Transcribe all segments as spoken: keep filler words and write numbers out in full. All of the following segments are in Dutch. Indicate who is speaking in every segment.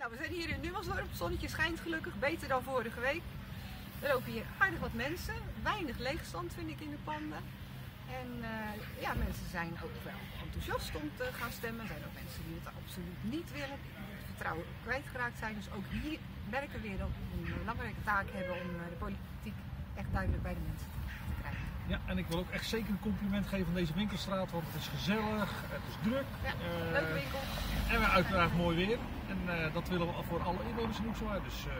Speaker 1: Nou, we zijn hier in Numansdorp. Het zonnetje schijnt gelukkig, beter dan vorige week. Er lopen hier aardig wat mensen. Weinig leegstand vind ik in de panden. En uh, ja, mensen zijn ook wel enthousiast om te gaan stemmen. Er zijn ook mensen die het absoluut niet willen, die het vertrouwen kwijtgeraakt zijn. Dus ook hier merken we weer dat we een belangrijke taak hebben om de politiek echt duidelijk bij de mensen te krijgen.
Speaker 2: Ja, en ik wil ook echt zeker een compliment geven aan deze winkelstraat, want het is gezellig, het is druk.
Speaker 1: Ja,
Speaker 2: uh,
Speaker 1: leuke winkel.
Speaker 2: En we uiteraard mooi weer. En uh, dat willen we voor alle inwoners in Hoekswaard. Dus, uh,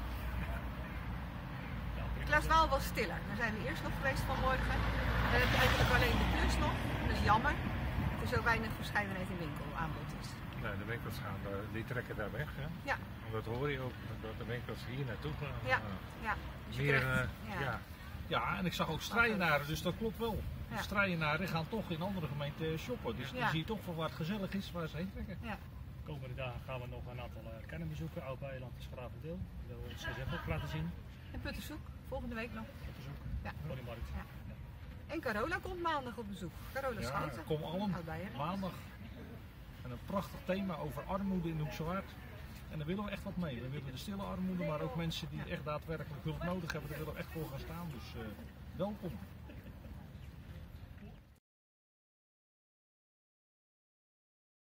Speaker 1: Klaas Waal was stiller. Daar zijn we eerst nog geweest vanmorgen. Dan heb je eigenlijk alleen de plus nog. Dat is jammer. Dat er zo weinig verscheidenheid in winkelaanbod is.
Speaker 3: Nee, de winkels gaan, die trekken daar weg. Hè?
Speaker 1: Ja.
Speaker 3: En dat hoor je ook, dat de winkels hier naartoe gaan.
Speaker 1: Ja, ja. Dus je
Speaker 3: Meer,
Speaker 1: krijgt,
Speaker 3: uh,
Speaker 1: ja.
Speaker 3: ja.
Speaker 2: ja, en ik zag ook strijenaren, dus dat klopt wel.
Speaker 1: Ja.
Speaker 2: De strijenaren gaan toch in andere gemeenten shoppen. Dus
Speaker 1: Ja.
Speaker 2: dan zie je toch van waar het gezellig is, waar ze heen trekken.
Speaker 1: Ja.
Speaker 4: De komende dagen gaan we nog een aantal uh, kernen bezoeken. Oud-Eiland is Gravendeel. Dat wil ons zelf ook laten zien.
Speaker 1: En Puttershoek, volgende week nog.
Speaker 4: Bezoek.
Speaker 1: Ja.
Speaker 4: Oliemarkt.
Speaker 1: Ja. En Carola komt maandag op bezoek. Carola
Speaker 2: Ja,
Speaker 1: Schouten.
Speaker 2: kom allen
Speaker 1: Oud-Beieren.
Speaker 2: maandag. En een prachtig thema over armoede in Hoekswaard. En daar willen we echt wat mee. We willen de stille armoede, maar ook mensen die echt daadwerkelijk hulp nodig hebben. Daar willen we echt voor gaan staan. Dus uh, welkom.